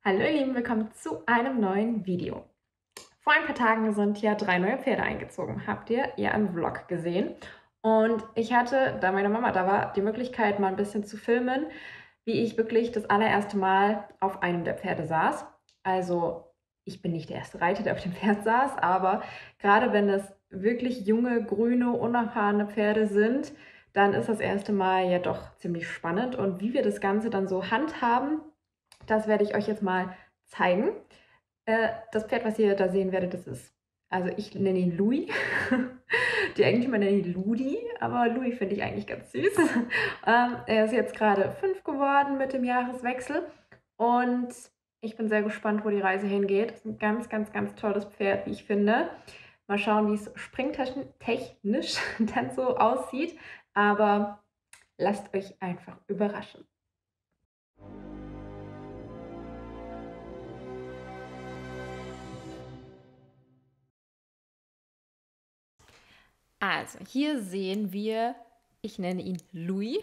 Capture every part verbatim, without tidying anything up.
Hallo ihr Lieben, willkommen zu einem neuen Video. Vor ein paar Tagen sind ja drei neue Pferde eingezogen. Habt ihr ja im Vlog gesehen. Und ich hatte, da meine Mama da war, die Möglichkeit mal ein bisschen zu filmen, wie ich wirklich das allererste Mal auf einem der Pferde saß. Also ich bin nicht der erste Reiter, der auf dem Pferd saß, aber gerade wenn es wirklich junge, grüne, unerfahrene Pferde sind, dann ist das erste Mal ja doch ziemlich spannend. Und wie wir das Ganze dann so handhaben, das werde ich euch jetzt mal zeigen. Äh, das Pferd, was ihr da sehen werdet, das ist, also ich nenne ihn Louis. Die Eigentümer nennen ihn Ludi, aber Louis finde ich eigentlich ganz süß. Ähm, er ist jetzt gerade fünf geworden mit dem Jahreswechsel und ich bin sehr gespannt, wo die Reise hingeht. Das ist ein ganz, ganz, ganz tolles Pferd, wie ich finde. Mal schauen, wie es springtechnisch dann so aussieht, aber lasst euch einfach überraschen. Also, hier sehen wir, ich nenne ihn Louis.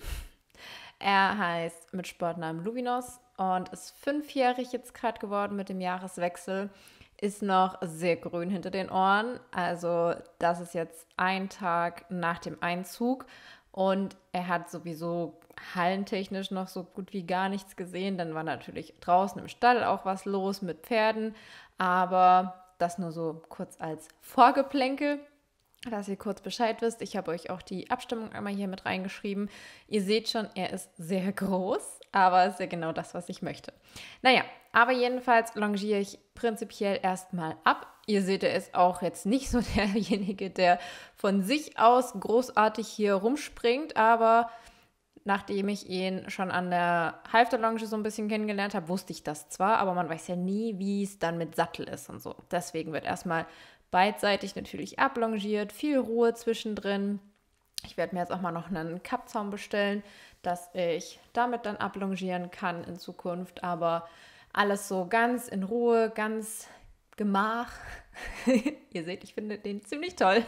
Er heißt mit Sportnamen Luvinos und ist fünfjährig jetzt gerade geworden mit dem Jahreswechsel. Ist noch sehr grün hinter den Ohren. Also, das ist jetzt ein Tag nach dem Einzug. Und er hat sowieso hallentechnisch noch so gut wie gar nichts gesehen. Dann war natürlich draußen im Stall auch was los mit Pferden. Aber das nur so kurz als Vorgeplänkel, dass ihr kurz Bescheid wisst. Ich habe euch auch die Abstimmung einmal hier mit reingeschrieben. Ihr seht schon, er ist sehr groß, aber ist ja genau das, was ich möchte. Naja, aber jedenfalls longiere ich prinzipiell erstmal ab. Ihr seht, er ist auch jetzt nicht so derjenige, der von sich aus großartig hier rumspringt, aber nachdem ich ihn schon an der Halfterlonge so ein bisschen kennengelernt habe, wusste ich das zwar, aber man weiß ja nie, wie es dann mit Sattel ist und so. Deswegen wird erstmal beidseitig natürlich ablongiert, viel Ruhe zwischendrin. Ich werde mir jetzt auch mal noch einen Kappzaum bestellen, dass ich damit dann ablongieren kann in Zukunft, aber alles so ganz in Ruhe, ganz Gemach. Ihr seht, ich finde den ziemlich toll.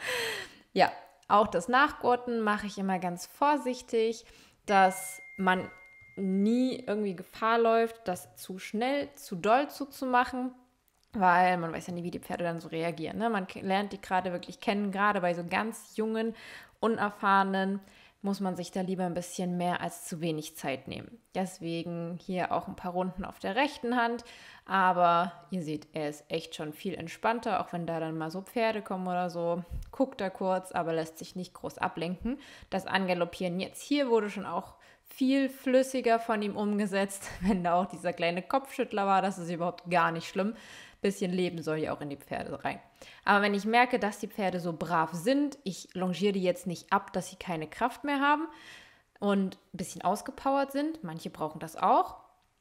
Ja, auch das Nachgurten mache ich immer ganz vorsichtig, dass man nie irgendwie Gefahr läuft, das zu schnell, zu doll zuzumachen, weil man weiß ja nie, wie die Pferde dann so reagieren. Ne? Man lernt die gerade wirklich kennen, gerade bei so ganz jungen, unerfahrenen muss man sich da lieber ein bisschen mehr als zu wenig Zeit nehmen. Deswegen hier auch ein paar Runden auf der rechten Hand, aber ihr seht, er ist echt schon viel entspannter, auch wenn da dann mal so Pferde kommen oder so. Guckt er kurz, aber lässt sich nicht groß ablenken. Das Angaloppieren jetzt hier wurde schon auch viel flüssiger von ihm umgesetzt, wenn da auch dieser kleine Kopfschüttler war, das ist überhaupt gar nicht schlimm. Bisschen Leben soll ja auch in die Pferde rein. Aber wenn ich merke, dass die Pferde so brav sind, ich longiere die jetzt nicht ab, dass sie keine Kraft mehr haben und ein bisschen ausgepowert sind. Manche brauchen das auch,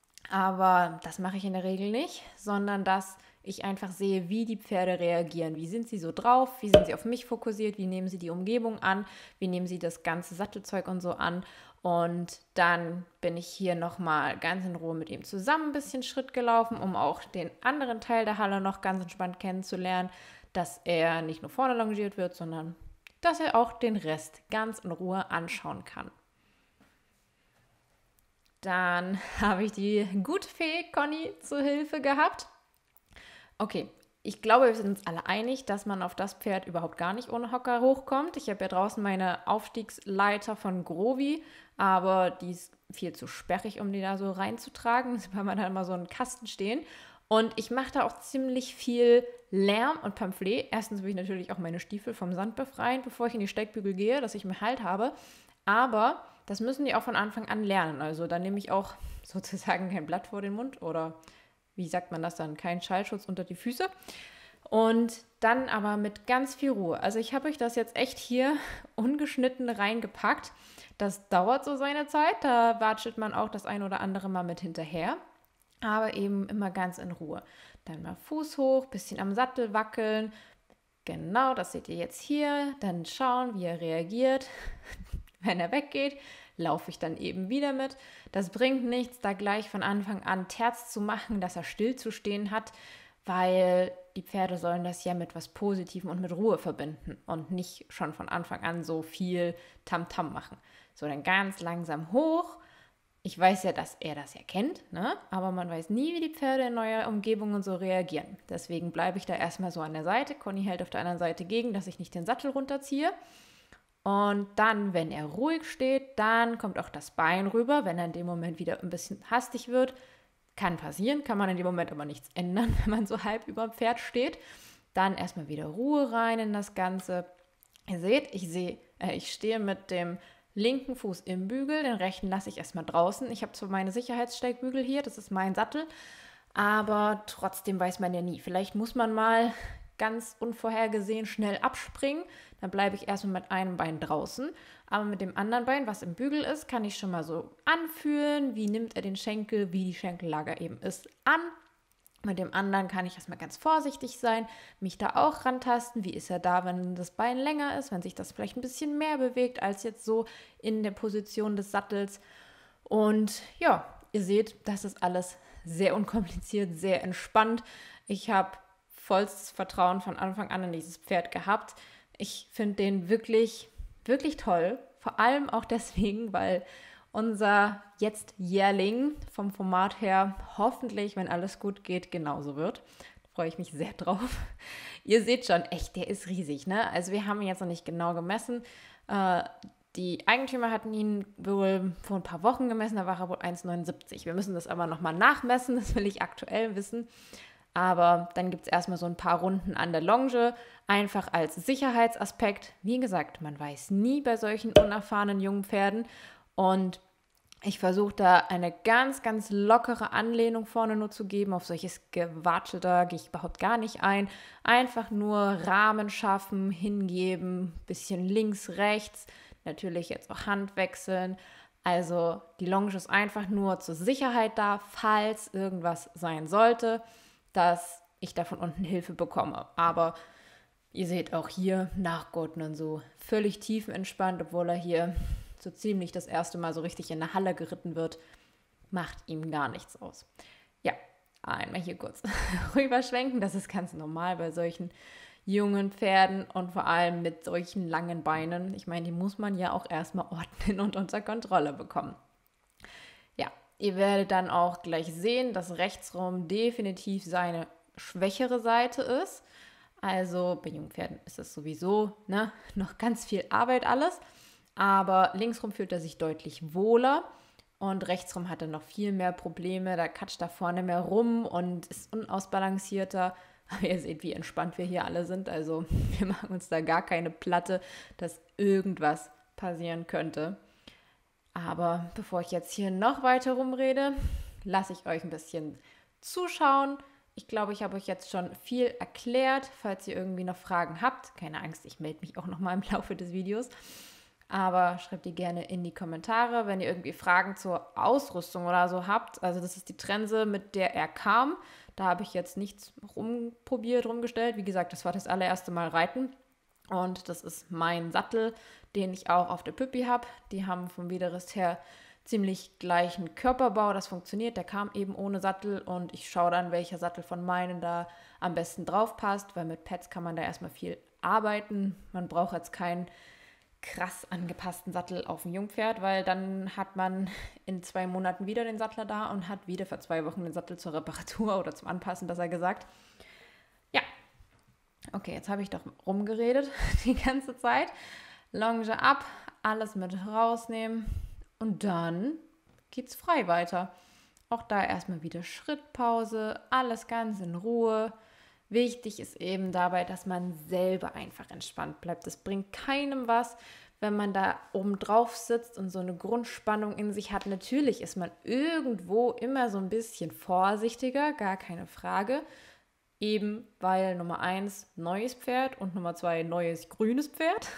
aber das mache ich in der Regel nicht, sondern dass ich einfach sehe, wie die Pferde reagieren. Wie sind sie so drauf? Wie sind sie auf mich fokussiert? Wie nehmen sie die Umgebung an? Wie nehmen sie das ganze Sattelzeug und so an? Und dann bin ich hier nochmal ganz in Ruhe mit ihm zusammen ein bisschen Schritt gelaufen, um auch den anderen Teil der Halle noch ganz entspannt kennenzulernen, dass er nicht nur vorne longiert wird, sondern dass er auch den Rest ganz in Ruhe anschauen kann. Dann habe ich die Gutfee Conny zu Hilfe gehabt. Okay, ich glaube, wir sind uns alle einig, dass man auf das Pferd überhaupt gar nicht ohne Hocker hochkommt. Ich habe ja draußen meine Aufstiegsleiter von Grovi, aber die ist viel zu sperrig, um die da so reinzutragen. Da haben wir da immer so einen Kasten stehen. Und ich mache da auch ziemlich viel Lärm und Pamphlet. Erstens will ich natürlich auch meine Stiefel vom Sand befreien, bevor ich in die Steigbügel gehe, dass ich mehr Halt habe. Aber das müssen die auch von Anfang an lernen. Also da nehme ich auch sozusagen kein Blatt vor den Mund oder wie sagt man das dann, kein Schallschutz unter die Füße. Und dann aber mit ganz viel Ruhe. Also ich habe euch das jetzt echt hier ungeschnitten reingepackt. Das dauert so seine Zeit, da watschelt man auch das ein oder andere Mal mit hinterher. Aber eben immer ganz in Ruhe. Dann mal Fuß hoch, bisschen am Sattel wackeln. Genau, das seht ihr jetzt hier. Dann schauen, wie er reagiert. Wenn er weggeht, laufe ich dann eben wieder mit. Das bringt nichts, da gleich von Anfang an Terz zu machen, dass er still zu stehen hat, weil die Pferde sollen das ja mit was Positivem und mit Ruhe verbinden und nicht schon von Anfang an so viel Tamtam machen. So, dann ganz langsam hoch. Ich weiß ja, dass er das ja kennt, ne? Aber man weiß nie, wie die Pferde in neuer Umgebung und so reagieren. Deswegen bleibe ich da erstmal so an der Seite. Conny hält auf der anderen Seite gegen, dass ich nicht den Sattel runterziehe. Und dann, wenn er ruhig steht, dann kommt auch das Bein rüber, wenn er in dem Moment wieder ein bisschen hastig wird. Kann passieren, kann man in dem Moment aber nichts ändern, wenn man so halb über dem Pferd steht. Dann erstmal wieder Ruhe rein in das Ganze. Ihr seht, ich, sehe, äh, ich stehe mit dem linken Fuß im Bügel, den rechten lasse ich erstmal draußen. Ich habe zwar meine Sicherheitssteigbügel hier, das ist mein Sattel, aber trotzdem weiß man ja nie. Vielleicht muss man mal ganz unvorhergesehen schnell abspringen, dann bleibe ich erstmal mit einem Bein draußen, aber mit dem anderen Bein, was im Bügel ist, kann ich schon mal so anfühlen, wie nimmt er den Schenkel, wie die Schenkellage eben ist, an. Mit dem anderen kann ich erstmal ganz vorsichtig sein, mich da auch rantasten. Wie ist er da, wenn das Bein länger ist, wenn sich das vielleicht ein bisschen mehr bewegt als jetzt so in der Position des Sattels. Und ja, ihr seht, das ist alles sehr unkompliziert, sehr entspannt. Ich habe vollstes Vertrauen von Anfang an in dieses Pferd gehabt. Ich finde den wirklich, wirklich toll. Vor allem auch deswegen, weil unser jetzt Jährling vom Format her hoffentlich, wenn alles gut geht, genauso wird. Da freue ich mich sehr drauf. Ihr seht schon, echt, der ist riesig, ne? Also wir haben ihn jetzt noch nicht genau gemessen. Äh, die Eigentümer hatten ihn wohl vor ein paar Wochen gemessen, da war er wohl eins Komma neunundsiebzig. Wir müssen das aber nochmal nachmessen, das will ich aktuell wissen. Aber dann gibt es erstmal so ein paar Runden an der Longe, einfach als Sicherheitsaspekt. Wie gesagt, man weiß nie bei solchen unerfahrenen jungen Pferden. Und ich versuche da eine ganz, ganz lockere Anlehnung vorne nur zu geben. Auf solches Gewatsche da gehe ich überhaupt gar nicht ein. Einfach nur Rahmen schaffen, hingeben, bisschen links, rechts. Natürlich jetzt auch Hand wechseln. Also die Longe ist einfach nur zur Sicherheit da, falls irgendwas sein sollte, dass ich da von unten Hilfe bekomme. Aber ihr seht auch hier nachgurten und so völlig tiefenentspannt, obwohl er hier so ziemlich das erste Mal so richtig in der Halle geritten wird, macht ihm gar nichts aus. Ja, einmal hier kurz rüberschwenken, das ist ganz normal bei solchen jungen Pferden und vor allem mit solchen langen Beinen. Ich meine, die muss man ja auch erstmal ordnen und unter Kontrolle bekommen. Ja, ihr werdet dann auch gleich sehen, dass rechtsrum definitiv seine schwächere Seite ist. Also bei jungen Pferden ist es sowieso ne, noch ganz viel Arbeit alles. Aber linksrum fühlt er sich deutlich wohler und rechtsrum hat er noch viel mehr Probleme. Da katscht da vorne mehr rum und ist unausbalancierter. Aber ihr seht, wie entspannt wir hier alle sind. Also wir machen uns da gar keine Platte, dass irgendwas passieren könnte. Aber bevor ich jetzt hier noch weiter rumrede, lasse ich euch ein bisschen zuschauen. Ich glaube, ich habe euch jetzt schon viel erklärt. Falls ihr irgendwie noch Fragen habt, keine Angst, ich melde mich auch noch mal im Laufe des Videos. Aber schreibt die gerne in die Kommentare, wenn ihr irgendwie Fragen zur Ausrüstung oder so habt. Also das ist die Trense, mit der er kam. Da habe ich jetzt nichts rumprobiert, rumgestellt. Wie gesagt, das war das allererste Mal Reiten. Und das ist mein Sattel, den ich auch auf der Püppi habe. Die haben vom Widerrist her ziemlich gleichen Körperbau. Das funktioniert. Der kam eben ohne Sattel. Und ich schaue dann, welcher Sattel von meinen da am besten drauf passt. Weil mit Pads kann man da erstmal viel arbeiten. Man braucht jetzt keinen krass angepassten Sattel auf ein Jungpferd, weil dann hat man in zwei Monaten wieder den Sattler da und hat wieder für zwei Wochen den Sattel zur Reparatur oder zum Anpassen, besser gesagt. Ja, okay, jetzt habe ich doch rumgeredet die ganze Zeit. Longe ab, alles mit rausnehmen und dann geht's frei weiter. Auch da erstmal wieder Schrittpause, alles ganz in Ruhe. Wichtig ist eben dabei, dass man selber einfach entspannt bleibt. Es bringt keinem was, wenn man da oben drauf sitzt und so eine Grundspannung in sich hat. Natürlich ist man irgendwo immer so ein bisschen vorsichtiger, gar keine Frage. Eben weil Nummer eins neues Pferd und Nummer zwei neues grünes Pferd.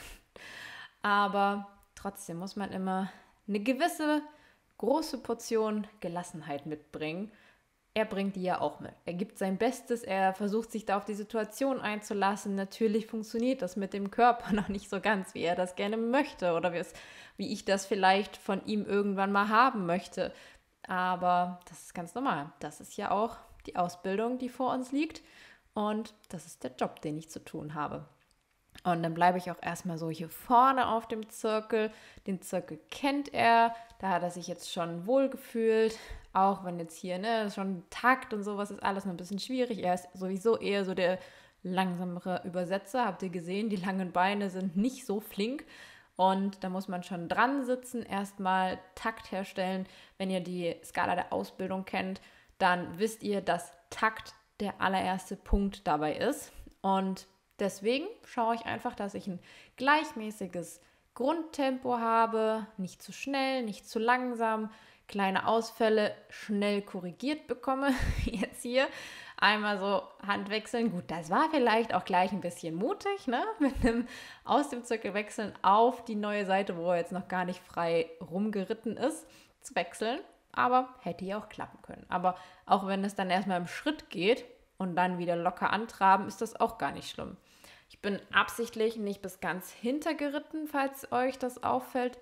Aber trotzdem muss man immer eine gewisse große Portion Gelassenheit mitbringen. Er bringt die ja auch mit. Er gibt sein Bestes, er versucht sich da auf die Situation einzulassen. Natürlich funktioniert das mit dem Körper noch nicht so ganz, wie er das gerne möchte oder wie ich das vielleicht von ihm irgendwann mal haben möchte. Aber das ist ganz normal. Das ist ja auch die Ausbildung, die vor uns liegt und das ist der Job, den ich zu tun habe. Und dann bleibe ich auch erstmal so hier vorne auf dem Zirkel. Den Zirkel kennt er, da hat er sich jetzt schon wohl gefühlt. Auch wenn jetzt hier, ne, schon Takt und sowas ist alles noch ein bisschen schwierig. Er ist sowieso eher so der langsamere Übersetzer. Habt ihr gesehen, die langen Beine sind nicht so flink. Und da muss man schon dran sitzen, erstmal Takt herstellen. Wenn ihr die Skala der Ausbildung kennt, dann wisst ihr, dass Takt der allererste Punkt dabei ist. Und deswegen schaue ich einfach, dass ich ein gleichmäßiges Grundtempo habe, nicht zu schnell, nicht zu langsam, kleine Ausfälle schnell korrigiert bekomme. Jetzt hier einmal so Hand wechseln. Gut, das war vielleicht auch gleich ein bisschen mutig, ne? Mit einem aus dem Zirkel wechseln auf die neue Seite, wo er jetzt noch gar nicht frei rumgeritten ist, zu wechseln. Aber hätte ja auch klappen können. Aber auch wenn es dann erstmal im Schritt geht und dann wieder locker antraben, ist das auch gar nicht schlimm. Ich bin absichtlich nicht bis ganz hintergeritten, falls euch das auffällt,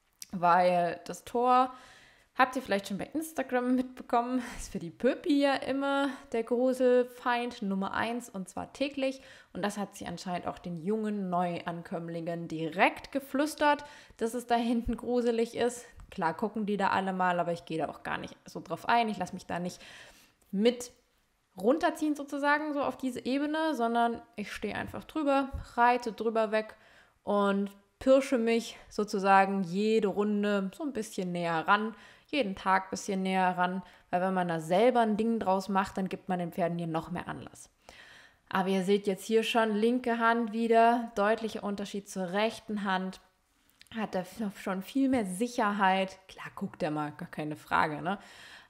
weil das Tor, habt ihr vielleicht schon bei Instagram mitbekommen, ist für die Pöpi ja immer der Gruselfeind Nummer eins und zwar täglich. Und das hat sie anscheinend auch den jungen Neuankömmlingen direkt geflüstert, dass es da hinten gruselig ist. Klar gucken die da alle mal, aber ich gehe da auch gar nicht so drauf ein. Ich lasse mich da nicht mit runterziehen sozusagen, so auf diese Ebene, sondern ich stehe einfach drüber, reite drüber weg und pirsche mich sozusagen jede Runde so ein bisschen näher ran, jeden Tag ein bisschen näher ran, weil wenn man da selber ein Ding draus macht, dann gibt man den Pferden hier noch mehr Anlass. Aber ihr seht jetzt hier schon, linke Hand wieder, deutlicher Unterschied zur rechten Hand, hat er schon viel mehr Sicherheit. Klar guckt er mal, gar keine Frage, ne?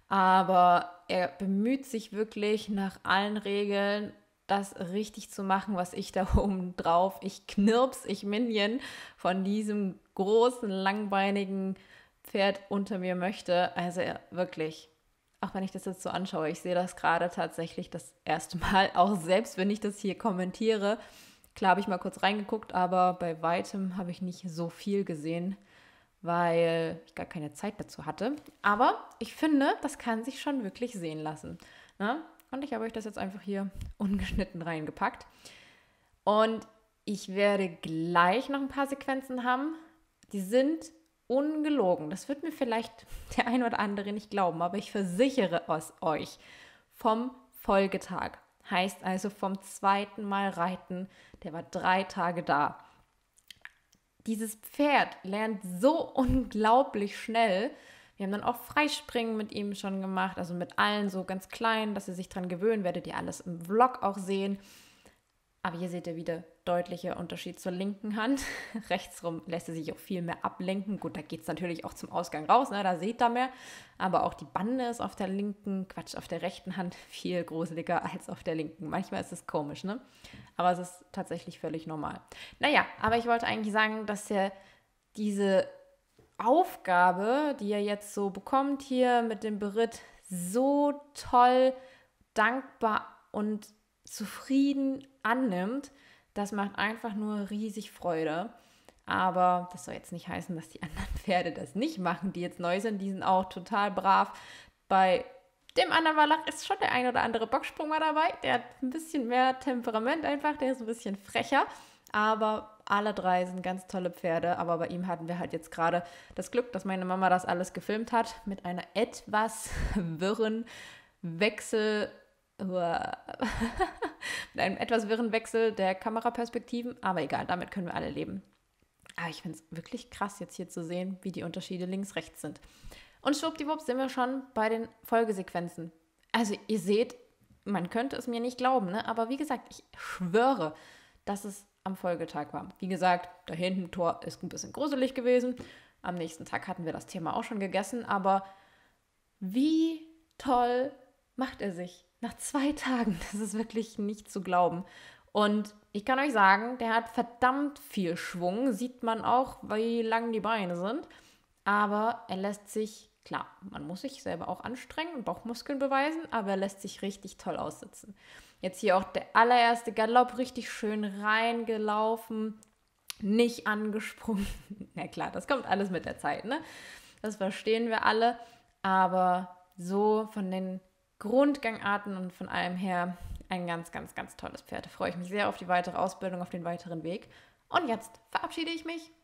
Aber er bemüht sich wirklich nach allen Regeln, das richtig zu machen, was ich da oben drauf, ich Knirps, ich Minion von diesem großen, langbeinigen Pferd unter mir möchte. Also er, wirklich, auch wenn ich das jetzt so anschaue, ich sehe das gerade tatsächlich das erste Mal, auch selbst wenn ich das hier kommentiere. Klar habe ich mal kurz reingeguckt, aber bei weitem habe ich nicht so viel gesehen, weil ich gar keine Zeit dazu hatte. Aber ich finde, das kann sich schon wirklich sehen lassen. Ne? Und ich habe euch das jetzt einfach hier ungeschnitten reingepackt. Und ich werde gleich noch ein paar Sequenzen haben. Die sind ungelogen. Das wird mir vielleicht der ein oder andere nicht glauben, aber ich versichere es euch. Vom Folgetag. Heißt also vom zweiten Mal reiten. Der war drei Tage da. Dieses Pferd lernt so unglaublich schnell. Wir haben dann auch Freispringen mit ihm schon gemacht, also mit allen so ganz klein, dass sie sich dran gewöhnen, werdet ihr alles im Vlog auch sehen. Aber hier seht ihr wieder deutlicher Unterschied zur linken Hand. Rechtsrum lässt er sich auch viel mehr ablenken. Gut, da geht es natürlich auch zum Ausgang raus, ne? Da seht ihr mehr. Aber auch die Bande ist auf der linken, Quatsch, auf der rechten Hand viel gruseliger als auf der linken. Manchmal ist es komisch, ne? Aber es ist tatsächlich völlig normal. Naja, aber ich wollte eigentlich sagen, dass er diese Aufgabe, die er jetzt so bekommt hier mit dem Beritt, so toll, dankbar und zufrieden annimmt, das macht einfach nur riesig Freude. Aber das soll jetzt nicht heißen, dass die anderen Pferde das nicht machen, die jetzt neu sind. Die sind auch total brav. Bei dem anderen Wallach ist schon der ein oder andere Bocksprung mal dabei. Der hat ein bisschen mehr Temperament einfach, der ist ein bisschen frecher. Aber alle drei sind ganz tolle Pferde. Aber bei ihm hatten wir halt jetzt gerade das Glück, dass meine Mama das alles gefilmt hat mit einer etwas wirren Wechsel mit einem etwas wirren Wechsel der Kameraperspektiven, aber egal, damit können wir alle leben. Aber ich finde es wirklich krass, jetzt hier zu sehen, wie die Unterschiede links-rechts sind. Und schwuppdiwupp sind wir schon bei den Folgesequenzen. Also ihr seht, man könnte es mir nicht glauben, ne? Aber wie gesagt, ich schwöre, dass es am Folgetag war. Wie gesagt, da hinten Tor ist ein bisschen gruselig gewesen. Am nächsten Tag hatten wir das Thema auch schon gegessen, aber wie toll macht er sich? Nach zwei Tagen, das ist wirklich nicht zu glauben. Und ich kann euch sagen, der hat verdammt viel Schwung. Sieht man auch, wie lang die Beine sind. Aber er lässt sich, klar, man muss sich selber auch anstrengen und Bauchmuskeln beweisen, aber er lässt sich richtig toll aussitzen. Jetzt hier auch der allererste Galopp, richtig schön reingelaufen, nicht angesprungen. Na klar, das kommt alles mit der Zeit, ne? Das verstehen wir alle. Aber so von den Grundgangarten und von allem her ein ganz, ganz, ganz tolles Pferd. Da freue ich mich sehr auf die weitere Ausbildung, auf den weiteren Weg. Und jetzt verabschiede ich mich.